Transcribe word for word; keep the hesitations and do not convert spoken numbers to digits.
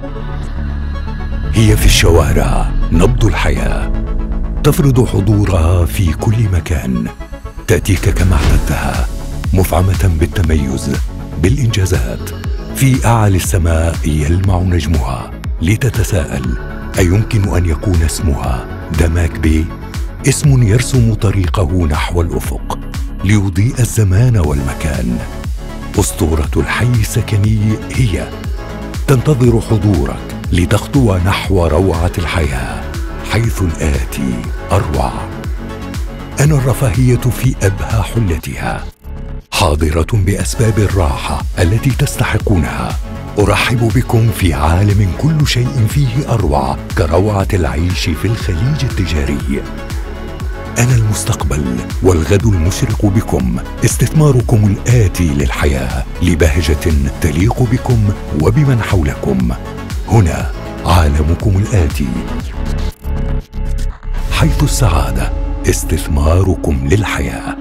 هي في الشوارع نبض الحياة، تفرض حضورها في كل مكان، تأتيك كما اعتدتها، مفعمة بالتميز، بالإنجازات. في أعالي السماء يلمع نجمها، لتتساءل: أيمكن أن يكون اسمها دماك بي؟ اسم يرسم طريقه نحو الأفق ليضيء الزمان والمكان. أسطورة الحي السكني هي تنتظر حضورك لتخطو نحو روعة الحياة، حيث الآتي أروع. أنا الرفاهية في أبهى حلتها، حاضرة بأسباب الراحة التي تستحقونها. أرحب بكم في عالم كل شيء فيه أروع كروعة العيش في الخليج التجاري. أنا المستقبل والغد المشرق بكم، استثماركم الآتي للحياة لبهجة تليق بكم وبمن حولكم. هنا عالمكم الآتي، حيث السعادة استثماركم للحياة.